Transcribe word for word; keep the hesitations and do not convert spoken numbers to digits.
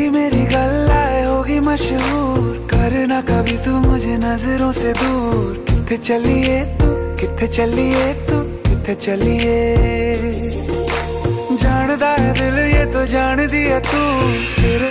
तेरी मेरी गल्लाए होगी मशहूर, करना कभी तू मुझे नजरों से दूर। किथे चलिए तू, किथे चलिए तू, किथे चलिए। जानदा है दिल ये तो जान दिया तू। तेरे